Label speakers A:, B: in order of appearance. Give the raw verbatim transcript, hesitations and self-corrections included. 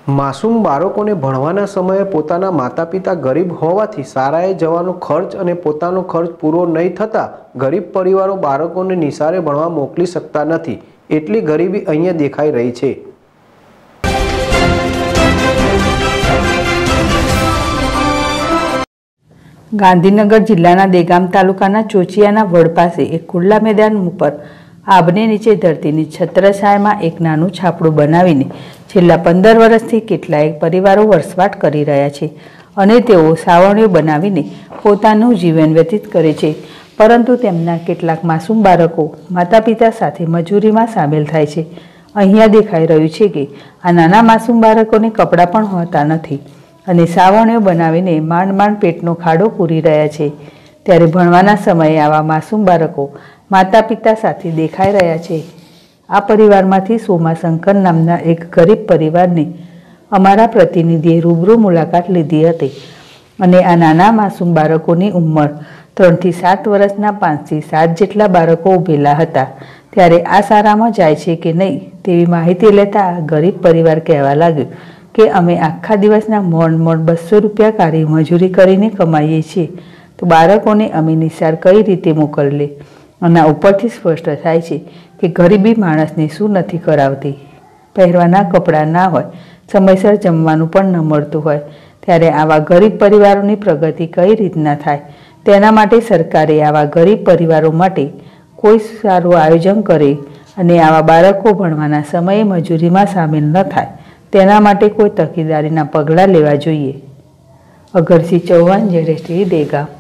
A: માસૂમ બાળકોને ભણવાના સમયે પોતાના માતા પિતા ગરીબ હોવાથી શાળાએ જવાનો ખર્ચ અને પોતાનો ખર્ચ પૂરો નહીં થતાં ગરીબ પરિવારો બાળકોને નિશાળે ભણવા મોકલી શકતા નથી. એટલી ગરીબી અહીંયા દેખાઈ રહી છે.
B: ગાંધીનગર જિલ્લાના દેગામ તાલુકાના ચોચિયાના વડ પાસે એક ખુલ્લા મેદાન ઉપર આબને નીચે ધરતીની છત્રછાયામાં એક નાનું છાપડું બનાવીને છેલ્લા પંદર વર્ષથી કેટલાય પરિવારો વસવાટ કરી રહ્યા છે અને તેઓ સાવરણીઓ બનાવીને પોતાનું જીવન વ્યતીત કરે છે. પરંતુ તેમના કેટલાક માસૂમ બાળકો માતા પિતા સાથે મજૂરીમાં સામેલ થાય છે. અહીંયા દેખાઈ રહ્યું છે કે આ નાના માસૂમ બાળકોને કપડાં પણ હોતા નથી અને સાવરણીઓ બનાવીને માંડ માંડ પેટનો ખાડો પૂરી રહ્યા છે. ત્યારે ભણવાના સમયે આવા માસૂમ બાળકો માતા પિતા સાથે દેખાઈ રહ્યા છે. આ પરિવારમાંથી સોમાશંકર નામના એક ગરીબ પરિવારની અમારા પ્રતિનિધિએ રૂબરૂ મુલાકાત લીધી હતી અને આ નાના માસૂમ બાળકોની ઉંમર ત્રણથી સાત વર્ષના પાંચથી સાત જેટલા બાળકો ઊભેલા હતા. ત્યારે આ શાળામાં જાય છે કે નહીં તેવી માહિતી લેતા આ ગરીબ પરિવાર કહેવા લાગ્યું કે અમે આખા દિવસના મોડ મોડ બસો રૂપિયા કાઢી મજૂરી કરીને કમાઈએ છીએ, તો બાળકોને અમે નિશાળ કઈ રીતે મોકલીએ? અને ઉપરથી સ્પષ્ટ થાય છે કે ગરીબી માણસને શું નથી કરાવતી. પહેરવાના કપડાં ના હોય, સમયસર જમવાનું પણ ન મળતું હોય, ત્યારે આવા ગરીબ પરિવારોની પ્રગતિ કઈ રીતના થાય? તેના માટે સરકારે આવા ગરીબ પરિવારો માટે કોઈ સારું આયોજન કરે અને આવા બાળકો ભણવાના સમયે મજૂરીમાં સામેલ ન થાય તેના માટે કોઈ તકેદારીના પગલાં લેવા જોઈએ. અગરસિંહ ચૌહાણ, જેડેશ ટીવી, દેગામ.